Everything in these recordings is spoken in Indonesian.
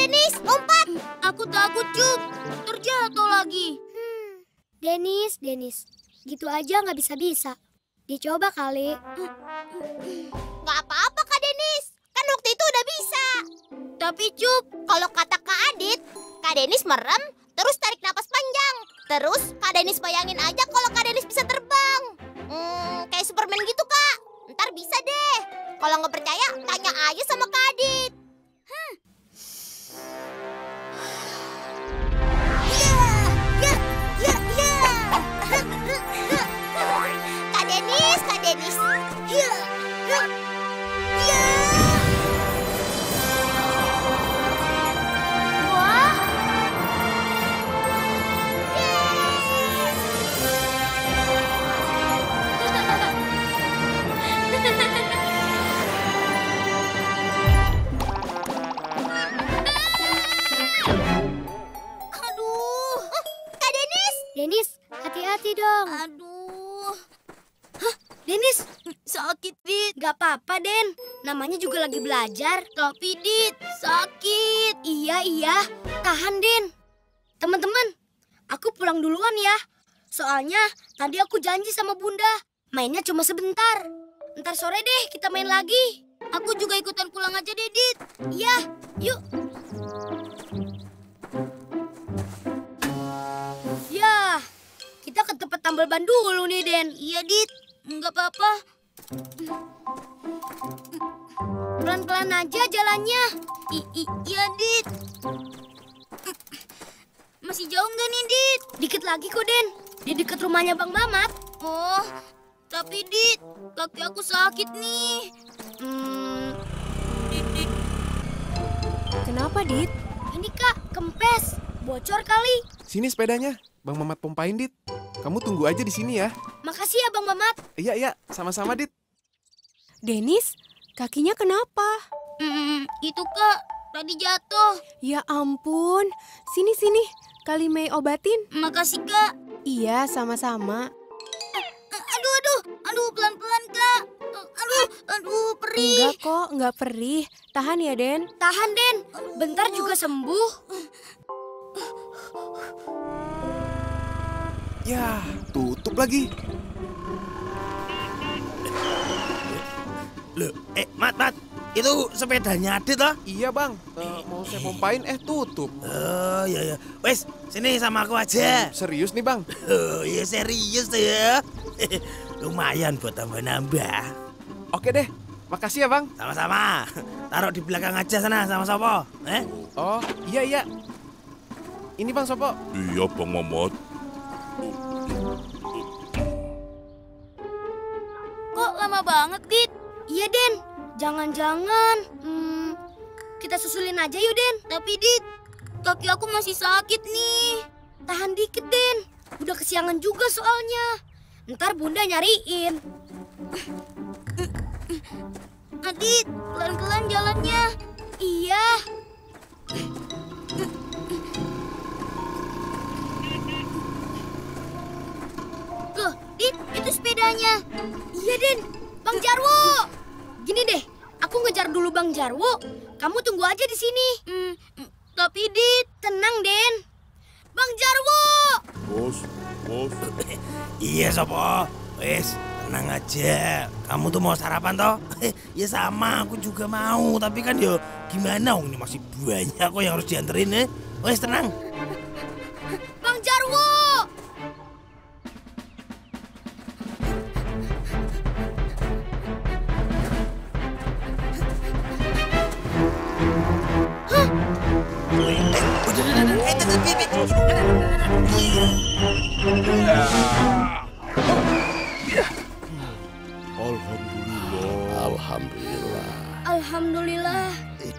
Denis, lompat. Aku takut, Cup. Terjatuh lagi. Denis, gitu aja nggak bisa-bisa. Dicoba kali. Nggak apa-apa, Kak Denis. Kan waktu itu udah bisa. Tapi, Cup, kalau kata Kak Adit, Kak Denis merem, terus tarik napas panjang. Terus Kak Denis bayangin aja kalau Kak Denis bisa terbang. Kayak Superman gitu, Kak. Ntar bisa deh. Kalau nggak percaya, tanya aja sama Kak Adit. Kak Denis. Wah. Aduh. Kak Denis. Denis, hati-hati dong. Aduh. Denis, Sakit, Dit. gak apa-apa, Den. Namanya juga lagi belajar. Tapi, Dit, sakit. Iya. Tahan, Den. Teman-teman, aku pulang duluan ya. Soalnya tadi aku janji sama Bunda. Mainnya cuma sebentar. Ntar sore deh kita main lagi. Aku juga ikutan pulang aja deh, Dit. Iya, yuk. Ya, kita ke tempat tambal ban dulu nih, Den. Iya, Dit. Nggak apa-apa. Pelan-pelan aja jalannya. Iya, Dit. Masih jauh nggak nih, Dit? Dikit lagi kok, Den. Di dekat rumahnya Bang Mamat. Oh, tapi, Dit, kaki aku sakit nih. Kenapa, Dit? Ini Kak, kempes. Bocor kali. Sini sepedanya, Bang Mamat pompain, Dit. Kamu tunggu aja di sini ya. Makasih ya Bang Mamat. Iya, sama-sama, Dit. Denis, kakinya kenapa? Itu, Kak, tadi jatuh. Ya ampun, sini. Kali Mei obatin. Makasih, Kak. Iya, sama-sama. Aduh, pelan-pelan, Kak. Aduh, perih. Enggak kok, enggak perih. Tahan ya, Den. Tahan, Den. Bentar juga sembuh. Ya, tutup lagi. Loh, Mat, itu sepedanya Adit toh? Iya, Bang. Mau saya pompain, tutup. Oh, iya. Wes, sini sama aku aja. Serius nih, Bang? Oh, iya serius tuh ya. Lumayan buat tambah-nambah. Oke deh, makasih ya, Bang. Sama-sama. Taruh di belakang aja sana sama Sopo. Oh, iya. Ini Bang Sopo. Iya, Bang Mamat. Kok lama banget, Dit? Iya, Den. Jangan-jangan. Kita susulin aja yuk, Den. Tapi, Dit, kaki aku masih sakit nih. Tahan dikit, Den. Udah kesiangan juga soalnya. Ntar Bunda nyariin. Adit, pelan-pelan jalannya. Iya. Loh, Dit, itu sepedanya. Iya, Den. Bang Jarwo. Gini deh, aku ngejar dulu Bang Jarwo. Kamu tunggu aja di sini. Tapi, Dit, Tenang, Den. Bang Jarwo. Bos. Iya Sopo. Wes, tenang aja. Kamu tuh mau sarapan toh? Ya sama, aku juga mau. Tapi kan yo gimana, ini masih banyak kok yang harus dianterin. Wes, tenang. Bang Jarwo. Alhamdulillah.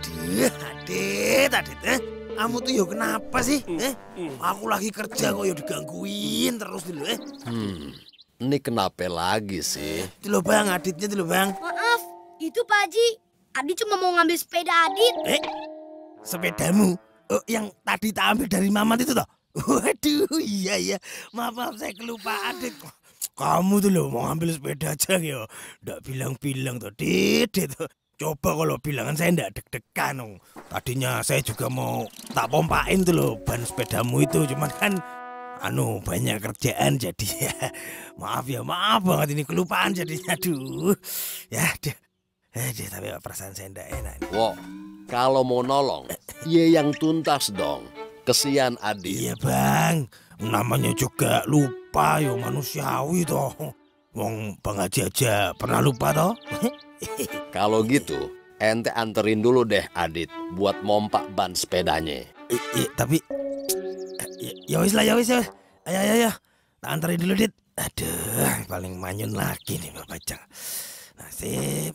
Adit. Kamu tuh yo kenapa sih? Aku lagi kerja kok yo digangguin terus dulu. Ini kenapa lagi sih? Itu loh Bang, Aditnya itu loh Bang. Maaf, itu Pak Haji. Adi cuma mau ngambil sepeda Adit. Sepedamu? Oh, yang tadi tak ambil dari Mamat itu toh? Waduh, iya. Maaf, saya kelupaan, Adit. Kamu tuh loh mau ambil sepeda aja ya. Nggak bilang-bilang tuh, Dit. Coba kalau bilangan saya ndak deg-degan dong. Tadinya saya juga mau tak pompain tuh loh ban sepedamu itu. Cuman kan banyak kerjaan jadi ya. Maaf banget ini kelupaan jadinya. Aduh. Ya deh. Tapi perasaan saya ndak enak. Wo, kalau mau nolong, ya yang tuntas dong. Kesian Adit. Iya bang, namanya juga lupa yo manusiawi toh. Wong Bang Haji aja pernah lupa toh. Kalau gitu, ente anterin dulu deh Adit buat mompak ban sepedanya. Tapi ya wis. Ayo. Tak anterin dulu, Dit. Aduh, paling manyun lagi nih Bapak Bajang. Nasib.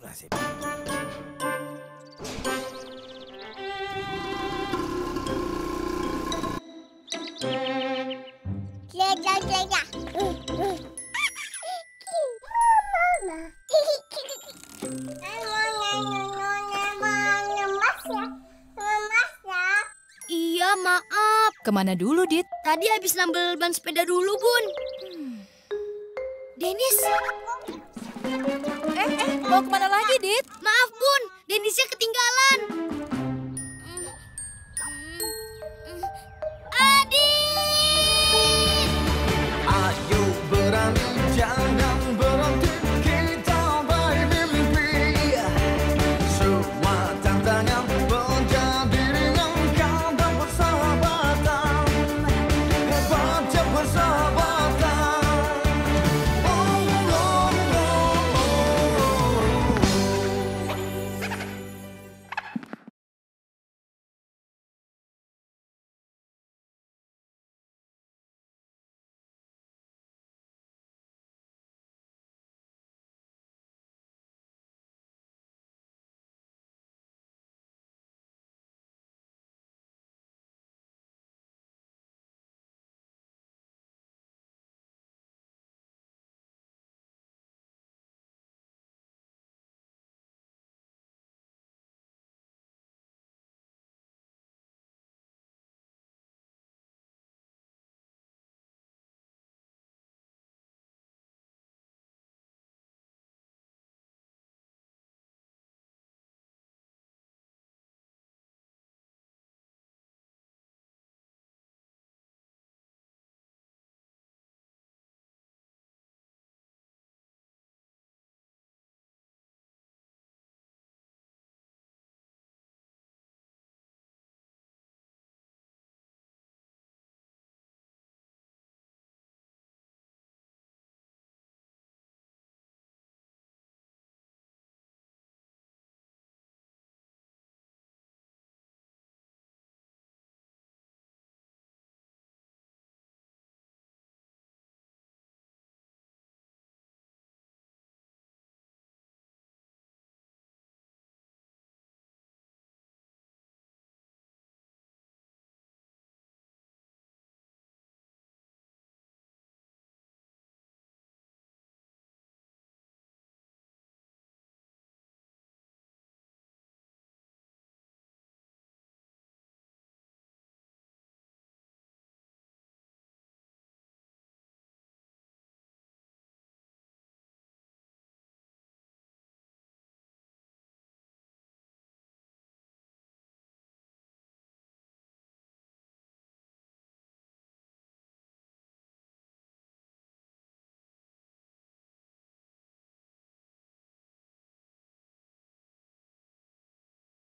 Iya, maaf. Kemana dulu, Dit? Tadi habis nambel ban sepeda dulu, Bun. Denis, Mau kemana lagi, Dit? maaf, Bun.